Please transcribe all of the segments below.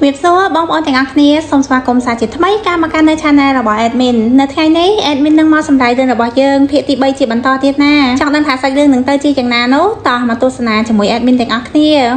วิบซัวบอมออนแต่งอักเนียสมสมาคมสาจิตทำไมการมาการในชาแนลระบายแอดมินในไงนี้แอดมินนั่งมอสำไรเดินระบายเยิงเพียติใบจีบันต่อเทียบหน้าจากนั้นถ่ายสักเรื่องหนึ่งเตอร์จีอย่างนาโนต่อมาตัวสนาจมูกแอดมินแต่งอักเนีย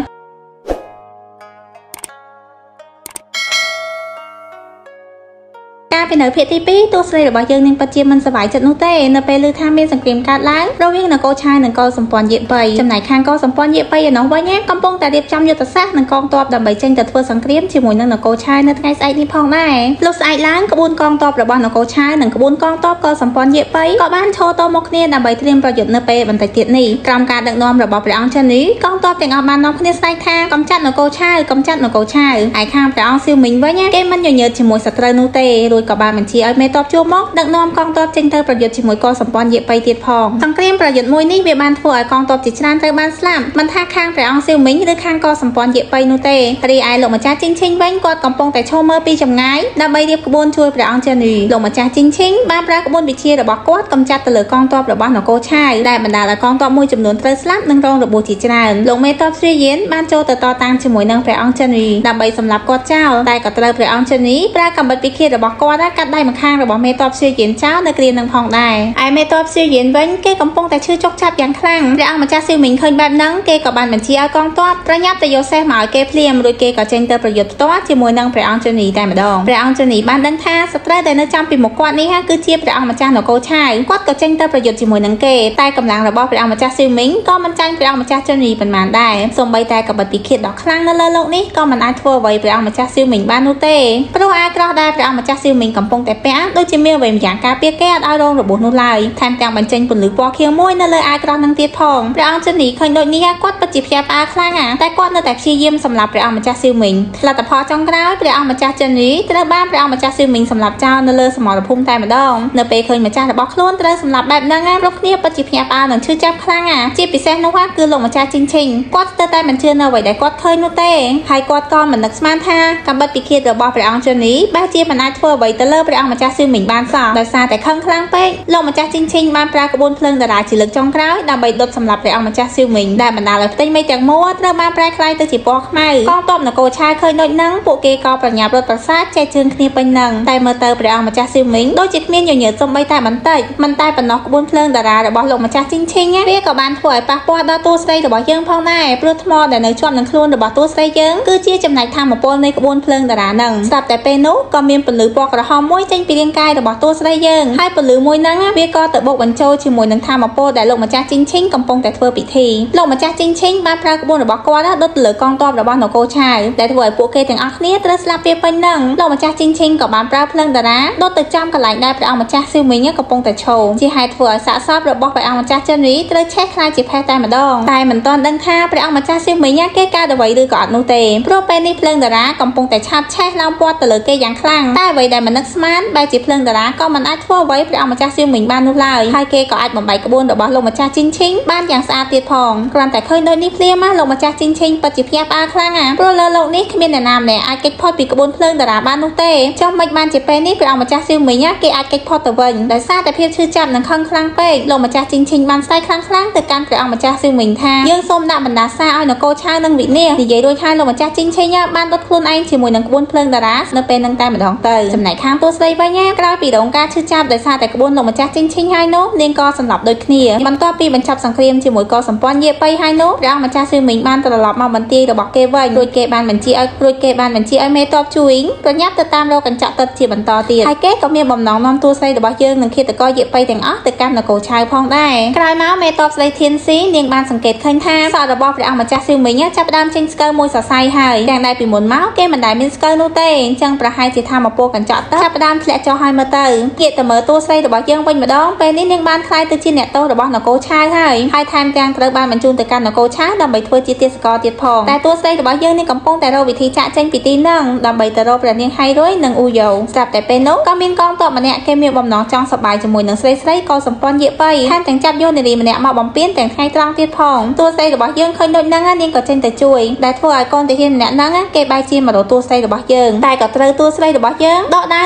การเป็นเหนือเพจที่ปีตัวสไลด์ระบายเยิงนึงปัจเจียมันสบายจัดนุเต้เนเปลือทางเมสังเกตการล้างเราวิ่งหนังโกชายหนังกอสมปอนเยไปจำหน่ายข้างกอสมปอนเยไปอย่างน้องว่าแง่กำปงแต่เรียบจำยุทธศาสตร์หนังกองตอบดับใบเจงแต่ทัวสังเกตชิมวยหนังโกชายในไงไซนี่พองได้ลูกไซล้างกระบวนกองตอบระบายหนังโกชายหนังกระบวนกองตอบกอสมปอนเยไปก็บ้านโชว์โตมกเนียดับใบเตรียมประโยชน์เนเปบันไดเทียนี่กรรมการดังนอมระบายประอังชนี้กองตอบแต่งเอาบ้านน้องเนียไซท่ากำจัดหนังโกชายกำจัดหนังโกชายไอข้างประอังซิลมิงไว้แง่เกมมันเยอะชิมวยสัตว์นุเต้โดยกับบ้านมันชีไอเมตอบชัวมกดักนอมกองตอบจึงเธอประโยชน์ชิมวยกอสมปอนเยไปเทียพองสังเกตประโยชน์มวยนี่เวียบานถั่วกองตอบจิตชนะเธอบ้านสลัมมันท่าข้างประอังซิลมิงหรือข้างกอสมปอนเยไปนุเต้รีไอหลงมาจ้าจิงชิงแบงกอดกำปงแต่โชว์เมื่อปีจำไงดับใบเรียบกระบวนช่วยประอังเจนีหลงมาจ้าจิงชิงบ้านประกระบวนวิเชียระบอกกอดกำจัดตะเหลือกองตอบระบานหนโกชายได้บรรดาละกองตอบมวยจำนวนเธอสลัมหนึ่งรองระบุจิตชนะหลงเมตอบเสียเย็นบ้านโจต่อตามชิมวยนางประอังเจนีดับใบสำหรับกอดเจ้าได้กับตะเหลือประอังเจนีประกำบัดวิเชียระบอกกอดได้กัดได้มาข้างระบอกเมตอบเสียเย็นเจ้าในเรียนนางพองได้ไอเมตอบเสียเย็นเว้นเกกำปงแต่ชื่อจกชับอย่างคลั่งประอังมาจ้าซิลมิงเคยแบบนั้นเกกับบานบัญชีกองตอบประยับแต่โยเซหมาเกเพลียมโดยเกกับเจนเตอร์ประโยชน์ตัวชิมวยนางประอังเจนีได้มาดองประอังเจนีบ้านดังท่าสตรีได้เนื้อจำปีหมกกอดนี้ฮะคือเทียบประอังมาจ้าหนโกชายกอดกับเจนเตอร์ประโยชน์ชิมวยนางเกใต้กำลังระบอบประอังมาจ้าซิลมิงก็มันจ้างประอังมาจ้าเจนีเป็นมานได้ส่งใบแต่กับปฏิเขตดอกคลั่งนั่นเลยโลกนี้ก็มันอาทัวไว้ประอังมาจ้าซิลมิงบ้านนุเต้เพราะว่ากรอได้ประอังมาจ้าซิลมิงกำปงแต่แปะโดยจิเมียไว้อย่างการเปียแก้เอาลงระบบนุไลแทนแต่งบรรเจงผลหรือปอเคียวมวยนั่นเลยอากรอนังเตียพองประอังเจนีเคยโดนนี้กอดปฏิเขตอาคลั่งแต่กอดนั่นแต่ชี้เยี่ยมสำหรับประอังมาจ้าซิลมิงแล้วแต่พอจังกร้าวประอังมาจ้าเจนีเตอบ้านประอังมาจ้าซิลมิงสำหรับเจ้านั่นเลยสมรภูมิแต่มาดองเนเปเคยมาจ้าระบอกล้วนเตอสำหรับแบบนั้นรบเนี่ยปฏิเขตอาหนังชื่อเจ้าคลั่งจีบปีเซนนึกว่าคือลงมาจ้าจริงๆกอดเตอแต่มันเชื่อเนไว้ได้กอดเคยนุเต้ไฮกอดก้อนเหมือนนักสมานท่ากำบัดปีเขตระบอกประอังเจนีบ้าจีมันอาทัวไว้เตอประอังมาจ้าซิลมิงบ้านสองโดยซาแต่ข้างคลั่งเป๊ะลงมาจ้าจริงๆบ้านปลากระบวนเพลิงดาราจิลึกจงกร้าวดำใบดดสำหรับประอังมาจ้าซิลมิงได้บรรดาเลยเต้ไม่จากมัวเริ่มมาปลายคลายตัวจีปอกไม่กองต้มนโกชายเคยโดนนั่งโปเกกอประหยัดรถประสาทใจจึงคณีเป็นหนึ่งแต่เมื่อเตอประอังมาจ้าซิลมิงโดยจิตเมียนเหยื่อจมใบแต่มันเตยมันใต้ปนนกกระบวนเพลิงดาราระบอกลงมาจ้าจริงๆเรียกกับบานถวยปากปอดตู้สไลระบอกเยื่อพองได้ปลุกทมอแต่ในช่วงนั้นครูนระบอกตู้สไลเยื่อคือชี้จำหน่ายทำมาปนในกระบวนเพลิงดาราหนึ่งสับแต่เป็นนุก็มีปนหรือปอกระหอมมวยเจงปีเรียงกายระบอกตู้สไลเยื่อให้ปนหรือมวยนั่งเรียกก็เตะบกบรรโจชิมวยนั่งทำมาปนแต่ลงมาจ้าจริงๆกำปงแต่เธอปิทีลงมาจ้าจริงๆบ้านพระกระบวนระบอกก็ได้ดดเหลือกองตอบระบอกนโกชายแต่ถวยปูเกถึงอักเนียตระสลับเปียเป็นหนึ่งลงมาจ้าจริงๆกับบ้านพระเพลิงดาราดดตึกจำกันหลายได้ไปเอามาจ้าซิลมิงกำปงแต่โชว์ที่ให้ถวยสะสอบระบอกไปเอามาจ้าเจนนี้ตระเช็คคลายจีแพ้ตายมาดองตายเหมือนตอนดังท่าไปเอามาจ้าซิลมิงแก้การไว้ดื้อกอดนูเต้เพราะเป็นในเพลิงดารากำปงแต่ชาบแช่ลำปอดตะเหลือเกยังคลั่งได้ไว้ได้มันนักสมานใบจีเพลิงดาราก็มันอัดทั่วไว้ไปเอามาจ้าซิลมิงบ้านนูไลให้เกก็อัดหมดใบกระบวนระบอกลงมาจ้าจริงๆบ้านอย่างสะอาดเตียพองกรานแต่เคยโดนนี่เพลียมาลงมาจ้าจริงๆปฏิเพียบอาคลั่งเพราะโลกนี้ขมิ้นนามเนี่ยอาเก็กพอดปีกระบวนเพลิงดาราบ้านนูเต้เจ้าไม่บ้านจีเป็นนี่ไปเอามาจ้าซิลมิงเกอาเก็กพอดตะวันแต่ซาแต่เพียบชื่อจับหนังคลั่งเป้ลงมาจ้าจริงๆบ้านไส้คลั่งแต่การไปเอามาจ้าซิลมิงท่ายื่นส้มดาบรรดาซาเอาหนังโกชายนังวิเนี่ยดีเย่โดยท่าลงมาจ้าจริงๆเนี่ยบ้านรถคุณไอ้ชิมวยหนังกระบวนเพลิงดาราเนเป็นนังแต่เหมือนทองเตยจำไหนข้างตัวสไลไว้เนี่ยกล้าปีดงการชื่อจับแต่ซาแต่กระบวนลงมาจ้าจริงๆให้โน้เลี้ยงกอสำหรับโดยเคลียมันต่อปีบรรจับสังเครียมชิมวยกอสำปอนเย่ไปให้โน้เรามาจ้าซิลมิงบ้านตลอดมาบันตีระบอกเกวันโดยเกบ้านบัญชีโดยเกบ้านบัญชีไอเมตอบจุยประยับตามเรากันจับตัดจีบันต่อตีไอเกก็มีบ่มน้องน้อมตัวสไลระบอกเยื่อหนึ่งเคตก็เย่ไปแต่งอ๋อแต่การนโกชายพองได้กลายมาเมตอบสไลเทียนซีเนียงบ้านสังเกตขึ้นท่าสอดระบอกเรามาจ้าซิลมิงจับดามเชนสเกอร์มวยสไซหายแดงได้ปีหมุนเมาส์เกมันได้มินสเกอร์นูเต้จังประหายจีทามาโปกันจับจับดามแผลจอไฮมาเตอร์เกียรติเมอตัวสไลระบอกเยื่อเป็นมาดองเป็นนิดเนียงบ้านคลายตัวจีเนตโตระบอกนโกชายหายไฮไทม์จังตระบ้านมันจูนแต่การนโกชายดำใบทัวจีเตียสกอร์เตียพองแต่ตัวสไลระบอกเยื่อในกำปงแต่เราวิธีจะเจงปีตีนั่งดำใบตะโรประเนียงไฮร้อยหนึ่งอูโยสับแต่เป็นนกก็มีกองตัวมันเนี่ยเกมีบ่มน้องจังสบายจมูกหนังสไลก็สมปอนเยอะไปแทนแต่งจับโยนในดีมันเนี่ยมาบ่มเปี้ยนแต่งไฮตรังเตียพองตัวสไลระบอกเยื่อเคยโดนนั่งนี่ก็เจนแต่จุยได้ทั่วไอคอนแต่เห็นเนี่ยนั่งเกบใบจีมาโดตัวสไลระบอกเยื่อแต่ก็เตอตัวสไลระบอกเยื่อดอกด้าน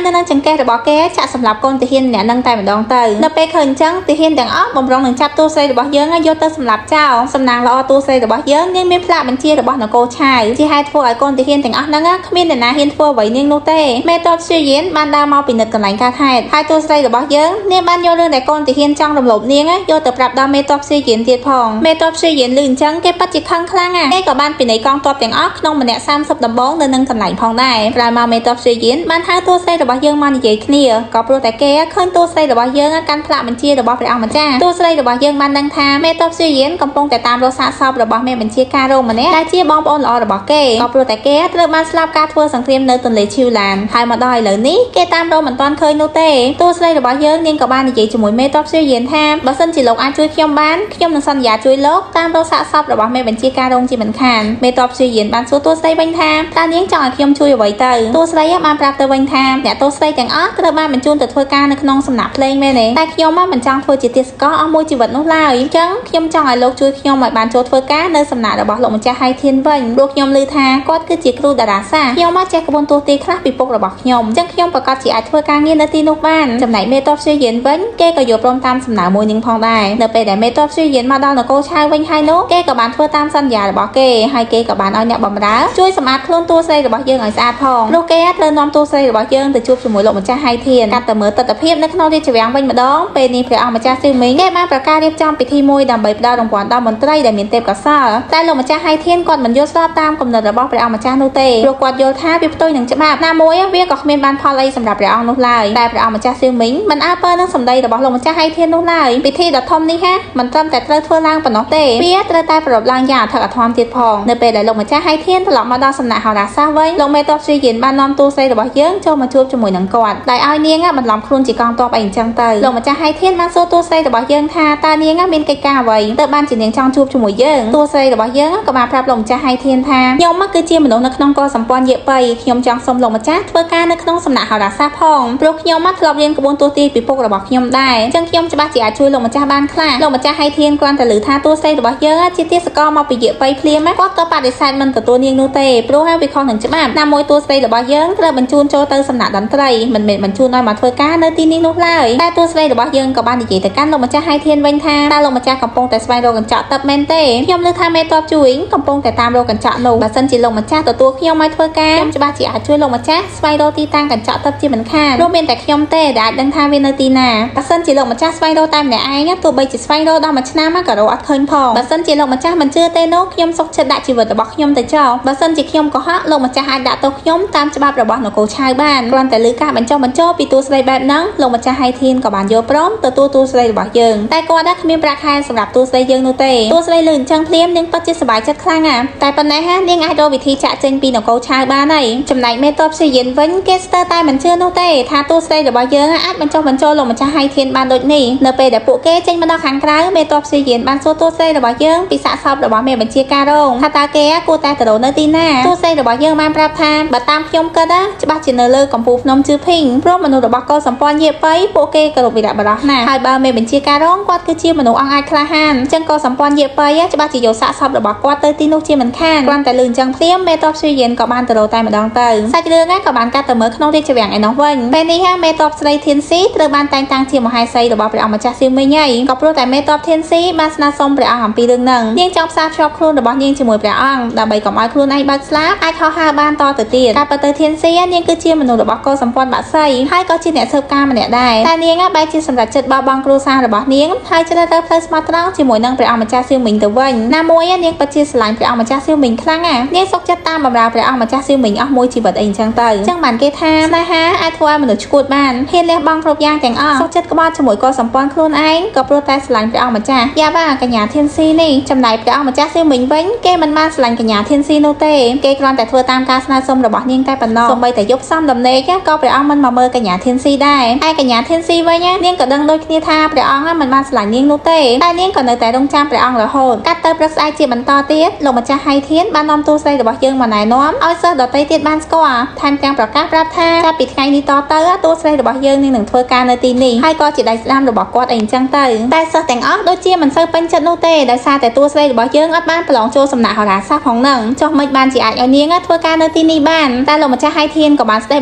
នៅនឹងចង្កេះរបស់គេចាក់សម្រាប់កូនទាហានអ្នកនឹងតែម្ដងទៅនៅពេលឃើញអញ្ចឹងទាហានទាំងអស់បំរុងនឹងចាប់តួស្រីរបស់យើងយកទៅសម្លាប់ចោលសំណាងល្អតួស្រីរបស់យើងនាងមានផ្លាកបញ្ជារបស់នគរឆៅជាហេតុធ្វើឲ្យកូនទាហានទាំងអស់ហ្នឹងគ្មានអ្នកណាហ៊ានធ្វើអ្វីនាងនោះទេមេតបស៊ូយៀនបានដើរមកពិនិត្យកន្លែងកើតហេតុហើយតួស្រីរបស់យើងនាងបានយករឿងដែលកូនទាហានចង់រំលោភនាងយកទៅប្រាប់ដល់មេតបស៊ូយៀនទៀតផងមេតបស៊ូយៀនឮអញ្ចឹងគេពិតជាខឹងខ្លាំងគេក៏បានពិន័យកងទ័ពទាំងអស់ក្នុងម្នាក់30ដំបងនៅនឹងកន្លែងផងដែរក្រោយមកមេតបស៊ូយៀនបានហៅតួស្រីរបស់យើងមកនិយាយគ្នាក៏ព្រោះតែគេឃើញតួស្រីរបស់យើងកាន់ផ្លាកបញ្ជារបស់ព្រះអង្គម្ចាស់តួស្រីរបស់យើងបានដឹងថាមេតបស៊ូយៀនកំពុងតែតាមរកសាកសពរបស់មេបញ្ជាការរងម្នាក់ដែលជាបងប្អូនល្អរបស់គេក៏ព្រោះតែគេត្រូវបានស្លាប់ការធ្វើសង្គ្រាមនៅទន្លេឈីវឡានហើយមកដល់ឥឡូវនេះគេតាមរកមិនទាន់ឃើញនោះទេតួស្រីរបស់យើងនាងក៏បាននិយាយជាមួយមេតបស៊ូយៀនថាបើសិនជាលោកអាចជួយខ្ញុំបានខ្ញុំនឹងសន្យាជួយលោកតាមរកសាកសពរបស់មេបញ្ជាការរងជាមិនខានមេតបស៊ូយៀនបានសួរតួស្រីវិញថាតើនាងចង់ឲ្យខ្ញុំជួយអ្វីទៅតួស្រីបានប្រាប់ទៅវិញថាអ្នកតួស្រីទាំងអស់ត្រូវបានបញ្ជូនទៅធ្វើការនៅក្នុងសំណាក់ភ្លេងមែនទេតែខ្ញុំមិនចង់ធ្វើជាទេសកលអស់មួយជីវិតនោះឡើយអញ្ចឹងខ្ញុំចង់ឲ្យលោកជួយខ្ញុំឲ្យបានចូលធ្វើការនៅសំណាក់របស់លោកម្ចាស់ហៃធានវិញព្រោះខ្ញុំឮថាគាត់គឺជាគ្រូតារាសាស្ត្រខ្ញុំមកចេះក្បួនទស្សន៍ទីខ្លះពីពុករបស់ខ្ញុំអញ្ចឹងខ្ញុំប្រកាសជាអាចធ្វើការងារនៅទីនោះបានចំណែកមេតបស៊ូយៀនវិញគេក៏យល់ព្រមតាមសំណើមួយនឹងផងដែរនៅពេលដែលមេតបស៊ូយៀនមកដល់នគរឆៅវិញហើយនោះគេក៏បានធ្វើតាមសន្យារបស់គេហើយគេក៏បានឲ្យអ្នកបម្រើជួយសម្អាតខ្លួនតួស្រីរបស់យើងឲ្យស្អាតផងព្រោះគេត្រូវនាំតួស្រីរបស់យើងទៅជួបជាមួយលោកម្ចាស់ហៃធានកាត់ទៅមើលទស្សនភាពនៅក្នុងរាជវាំងវិញម្ដងពេលនេះព្រះអង្គម្ចាស់ស៊ឺមីងគេបានប្រកាសរៀបចំពិធីមួយដើម្បីផ្ដល់រង្វាន់ដល់មន្ត្រីដែលមានទេពកោសល្យតែលោកម្ចាស់ហៃធានគាត់មិនយល់ស្របតាមគំនិតរបស់ព្រះអង្គម្ចាស់នោះទេព្រោះគាត់យល់ថាវាផ្ទុយនឹងច្បាប់ណាមួយវាក៏គ្មានបានផលអីសម្រាប់ព្រះអង្គនោះឡើយតែព្រះអង្គម្ចាស់ស៊ឺមីងមិនអើពើនឹងសម្ដីរបស់លោកម្ចាស់ហៃធាននោះឡើយពិធីដ៏ធំនេះមិនត្រឹមតែត្រូវធ្វើឡើងប៉ុណ្ណោះទេវាត្រូវតែប្រពឡើងយ៉ាងអធិកអធមទៀតផងនៅពេលដែលលោកម្ចាស់ហៃធានត្រឡប់មកដល់សំណាក់ហោរាសាស្ត្រវិញលោកមេតបស៊ូយៀនបាននាំតួស្រីរបស់យើងចូលមកជួបជាមួយនឹងគាត់ដោយឲ្យនាងបន្លំខ្លួនជាកងទ័ពអីអញ្ចឹងទៅលោកម្ចាស់ហៃធានបានសួរតួស្រីរបស់យើងថាតើនាងមានកិច្ចការអ្វីទើបបានជានាងចង់ជួបជាមួយយើងតួស្រីរបស់យើងក៏បានប្រាប់លោកម្ចាស់ហៃធានថាខ្ញុំគឺជាមនុស្សនៅក្នុងកុលសម្ព័ន្ធយេប៉ៃខ្ញុំចង់សុំលោកម្ចាស់ធ្វើការនៅក្នុងសំណាក់ហោរាសាស្ត្រផងព្រោះខ្ញុំធ្លាប់រៀនក្បួនទស្សន៍ទាយពីពុករបស់ខ្ញុំដែរអញ្ចឹងខ្ញុំច្បាស់ជាអាចជួយលោកម្ចាស់បានខ្លះលោកម្ចាស់ហៃធានគ្រាន់តែឮថាតួស្រីរបស់យើងជាទេសកលមកពីយេប៉ៃភ្លាមគាត់ក៏បដិសេធមិនទទួលនាងនោះទេព្រោះវាខុសនឹងច្បាប់ណាមួយតួស្រីរបស់យើងត្រូវបញ្ជូនចូលទៅសំណាក់តន្ត្រីមិនមែនបញ្ជូនឲ្យមកធ្វើការនៅទីនេះនោះឡើយតែតួស្រីរបស់យើងក៏បាននិយាយទៅកាន់លោកម្ចាស់ហៃធានវិញថាតើលោកម្ចាស់កំពុងតែស្វែងរកកញ្ចក់ទឹកមែនទេខ្ញុំឮថាមេតបជួយកំពុងតែតាមរកកញ្ចក់នោះបើសិនជាលោកម្ចាស់ទទួលខ្ញុំឲ្យធ្វើការខ្ញុំច្បាស់ជាអាចជួយលោកម្ចាស់ស្វែងរកទីតាំងកញ្ចក់ទឹកជាមិនខានព្រោះមានតែខ្ញុំទេដែលអាចដឹងថាវានៅទីណាបើសិនជាលោកម្ចាស់ស្វែងរកតែម្នាក់ឯងទោះបីជាស្វែងរកដល់មួយឆ្នាំក៏រកអត់ឃើញផងបើសិនជាលោកម្ចាស់មិនជឿទេនោះខ្ញុំសុខចិត្តដាក់ជីវិតរបស់ខ្ញុំទៅចោលបើសិនជាខ្ញុំកុហកលោកម្ចាស់អាចដាក់ទោសខ្ញុំតាមច្បាប់របស់នគរឆៅបានគ្រាន់តែលើការបញ្ចុះបញ្ចូលពីតួស្រីបែបហ្នឹងលោកម្ចាស់ហៃធានក៏បានយល់ព្រមទទួលតួស្រីរបស់យើងតែគាត់គ្មានប្រាក់ខែសម្រាប់តួស្រីយើងនោះទេតួស្រីលឺអញ្ចឹងភ្លាមនាងពិតជាសប្បាយចិត្តខ្លាំងតែប៉ុណ្ណេះនាងអាចរកវិធីចាក់ចេញពីនគរឆៅបានហើយចំណែកមេតបស៊ូយៀនវិញគេស្ទើរតែមិនជឿនោះទេថាតួស្រីរបស់យើងអាចបញ្ចុះបញ្ចូលលោកម្ចាស់ហៃធានបានដូចនេះនៅពេលដែលពួកគេចេញមកដល់ខាងក្រៅមេតបស៊ូយៀនបានសួរតួស្រីរបស់យើងពីសាកសពរបស់មេបញ្ជាការរងថាតើគេគួរតែទៅរកនៅទីណាតួស្រីរបស់យើងបានប្រាប់ថាបើតាមខ្ញុំគិតច្បាស់ជានៅលើកំពូលភ្នំជឺភីងព្រោះមនុស្សរបស់កុលសម្ព័ន្ធយេប៉ៃពួកគេគោរពវីរបុរសណាស់ហើយបើមេបញ្ជាការរងគាត់គឺជាមនុស្សអង្អាចក្លាហានអញ្ចឹងកុលសម្ព័ន្ធយេប៉ៃច្បាស់ជាយកសាកសពរបស់គាត់ទៅទីនោះជាមិនខានគ្រាន់តែលឺអញ្ចឹងភ្លាមមេតបស៊ូយៀនក៏បានទៅរកតែម្ដងទៅសាច់រឿងក៏បានកាត់ទៅមើលក្នុងរាជវាំងឯនោះវិញពេលនេះមេតបស្រីធានស៊ីត្រូវបានតែងតាំងជាមហេសីរបស់ព្រះអង្គម្ចាស់ស៊ឺមីងក៏ព្រោះតែមេតបធានស៊ីបានស្នើសុំព្រះអង្គអំពីរឿងហ្នឹងនាងចង់ផ្សារភ្ជាប់ខ្លួនរបស់នាងជាមួយព្រះអង្គដើម្បីកុំឲ្យខ្លួនឯងបើកស្លាប់អាចហោះហើរបានតទៅទៀតការពិតទៅធានស៊ីនាងគឺជាមនុស្សរបស់កុលសម្ព័ន្ធបាក់សីហើយក៏ជាអ្នកស៊ើបការម្នាក់ដែរតែនាងបែរជាសម្រេចចិត្តបោះបង់គ្រួសាររបស់នាងហើយជ្រើសរើសផ្លូវស្មោះត្រង់ជាមួយនឹងព្រះអង្គម្ចាស់ស៊ឺមីងទៅវិញណាមួយនាងពិតជាស្រឡាញ់ព្រះអង្គម្ចាស់ស៊ឺមីងខ្លាំងនាងសុខចិត្តតាមបម្រើព្រះអង្គម្ចាស់ស៊ឺមីងអស់មួយជីវិតអីអញ្ចឹងទៅអញ្ចឹងបានគេថាស្នេហាអាចធ្វើឲ្យមនុស្សឈួតបានហ៊ានលះបង់គ្រប់យ៉ាងទាំងអស់សុខចិត្តក្បត់ជាមួយកុលសម្ព័ន្ធខ្លួនឯងក៏ព្រោះតែស្រឡាញ់ព្រះអង្គម្ចាស់យ៉ាបាកញ្ញាធានស៊ីនេះចំណែកព្រះអង្គម្ចាស់ស៊ឺមីងវិញគេមិនបានស្រឡាញ់កញ្ញាធានស៊ីនោះទេគេគ្រាន់តែធ្វើតាមការស្នើសុំរបស់នាងតែប៉ុណ្ណោះសូម្បីតែយប់សំដំណេកក៏ព្រះអង្គមិនមកមើលកញ្ញាធានស៊ីដែរហើយកញ្ញាធានស៊ីវិញនាងក៏ដឹងដូចគ្នាថាព្រះអង្គមិនបានស្រឡាញ់នាងនោះទេតែនាងក៏នៅតែរង់ចាំព្រះអង្គរហូតកាត់ទៅព្រឹកស្អែកជាបន្តទៀតលោកម្ចាស់ហៃធានបាននាំតួស្រីរបស់យើងមកណែនាំឲ្យសិស្សដទៃទៀតបានស្គាល់ថែមទាំងប្រកាសប្រាប់ថាចាប់ពីថ្ងៃនេះតទៅតួស្រីរបស់យើងនឹងធ្វើការនៅទីនេះហើយក៏ជាដៃស្ដាំរបស់គាត់អីអញ្ចឹងទៅតែសិស្សទាំងអស់ដូចជាមិនសូវពេញចិត្តនោះទេដោយសារតែតួស្រីរបស់យើងអត់បានប្រឡងចូលសំណាក់ហោរាសាស្ត្រផងនឹងចុះមិនបានជាអាចឲ្យនាងធ្វើការនៅទីនេះបានតែលោកម្ចាស់ហៃធានក៏បានស្ដីបន្តឲ្យពួក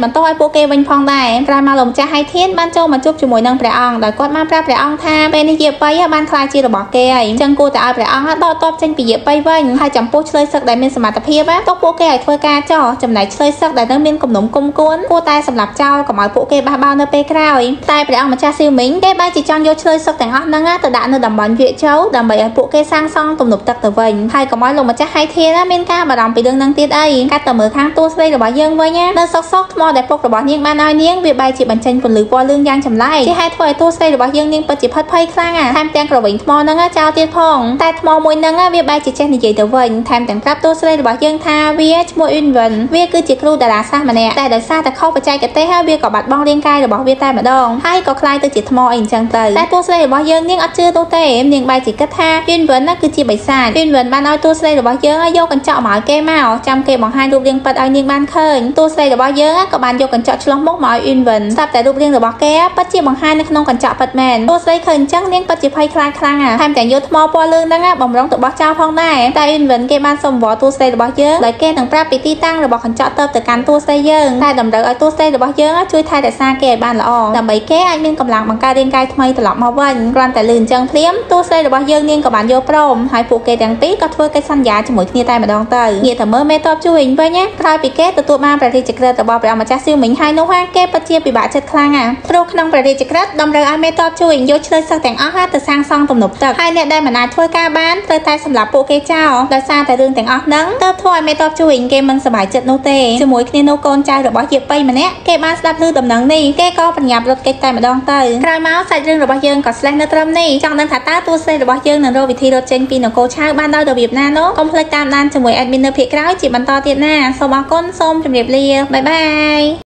ពួកគេវិញផងដែរក្រោយមកលោកម្ចាស់ហៃធានបានចូលមកជួបជាមួយនឹងព្រះអង្គដោយគាត់បានប្រាប់ព្រះអង្គថាពេលនេះយាយប៉ៃបានខ្លាចជារបស់គេហើយអញ្ចឹងគួរតែឲ្យព្រះអង្គដកទ័ពចេញពីយាយប៉ៃវិញហើយចំពោះឆ្លើយសឹកដែលមានសមត្ថភាពទុកពួកគេឲ្យធ្វើការចោះចំណែកឆ្លើយសឹកដែលនៅមានគំនុំគុំគួនគួរតែសម្រាប់ចោលកុំឲ្យពួកគេបះបោរនៅពេលក្រោយតែព្រះអង្គម្ចាស់សៀវមីងគេបែរជាចង់យកឆ្លើយសឹកទាំងអស់ហ្នឹងទៅដាក់នៅតំបន់វាជោដើម្បីឲ្យពួកគេសាងសង់ទំនប់ទឹកទៅវិញហើយកុំឲ្យលោកម្ចាស់ហៃធានមានការបារម្ភពីរឿងហ្នឹងទៀតអីកាត់ទៅមើលខាងតួស្រីរបស់យើងវិញនៅសក់ថ្មដែលពុករបស់នាងបានឲ្យនាងវាបែរជាបញ្ចេញពន្លឺពណ៌លឿងយ៉ាងចម្លែកជាហេតុធ្វើឲ្យតួស្រីរបស់យើងនាងពិតជាផិតភ័យខ្លាំងថែមទាំងក្រវិញថ្មហ្នឹងចោលទៀតផងតែថ្មមួយហ្នឹងវាបែរជាចេះនិយាយទៅវិញថែមទាំងប្រាប់តួស្រីរបស់យើងថាវាឈ្មោះអ៊ុនវិនវាគឺជាគ្រូតារាសាស្ត្រម្នាក់តែដោយសារតែខុសបច្ចេកទេសវាក៏បាត់បង់រាងកាយរបស់វាតែម្ដងហើយក៏คล้ายទៅជាថ្មអីអញ្ចឹងទៅតែតួស្រីរបស់យើងនាងអត់ជឿនោះទេនាងបែរជាគិតថាអ៊ុនវិនគឺជាបិសាចអ៊ុនវិនបានឲ្យតួស្រីរបស់យើងយកកញ្ចក់មកឲ្យគេមកចាំគេបង្ហាញរូបរាងពិតឲ្យនាងបានឃើញតួស្រីរបស់យើងក៏បានយកកញ្ចក់ឆ្លុះមុខមកឲ្យអ៊ុនវិនស្រាប់តែរូបរាងរបស់គេពិតជាបង្ហាញនៅក្នុងកញ្ចក់ពិតមែនតួស្រីឃើញអញ្ចឹងនាងពិតជាភ័យខ្លាចខ្លាំងថែមទាំងយកថ្មពណ៌លឿងហ្នឹងបំរុងទៅបោះចោលផងដែរតែអ៊ុនវិនគេបានសុំវល់តួស្រីរបស់យើងដោយគេនឹងប្រាប់ពីទីតាំងរបស់កញ្ចក់ទៅកាន់តួស្រីយើងតែតម្រូវឲ្យតួស្រីរបស់យើងជួយថែរក្សាគេឲ្យបានល្អដើម្បីគេអាចមានកម្លាំងបង្កើតរាងកាយថ្មីត្រឡប់មកវិញគ្រាន់តែលឿនអញ្ចឹងភ្លាមតួស្រីរបស់យើងនាងក៏បានយកព្រមហើយពួកគេទាំងពីរក៏ធ្វើកិច្ចសន្យាជាមួយគ្នាតែម្ដងទៅងាកទៅមើលមេតបជួយវិញក្រោយពីគេទទួលបានព្រះរាជក្រឹត្យរបស់ព្រះម្ចាស់សៀវមីងហើយនោះគេពិតជាពិបាកចិត្តខ្លាំងព្រោះក្នុងព្រះរាជក្រឹត្យតម្រូវឲ្យមេតបជួយយកឆ្លើយសឹកទាំងអស់ទៅសាងសង់ទំនប់ទឹកហើយអ្នកដែលមិនអាចធ្វើការបានត្រូវតែសម្លាប់ពួកគេចោលដោយសារតែរឿងទាំងអស់ហ្នឹងទើបធ្វើឲ្យមេតបជួយគេមិនសប្បាយចិត្តនោះទេជាមួយគ្នានោះកូនចៅរបស់យាយប៉ៃម្នាក់គេបានស្ដាប់ឮដំណឹងនេះគេក៏ប្រញាប់រត់គេចតែម្ដងទៅក្រោយមកសាច់រឿងរបស់យើងក៏ស្លេះនៅត្រឹមនេះចង់ដឹងថាតើតួស្រីរបស់យើងនឹងរកវិធីរត់ចេញពីនគរឆៅបានដោយរបៀបណានោះកុំភ្លេចតាមដានជាមួយ admin នៅភាគក្រោយជាបន្តទៀតណាសូមអរគុណសូមជម្រាបលាបាយបាយ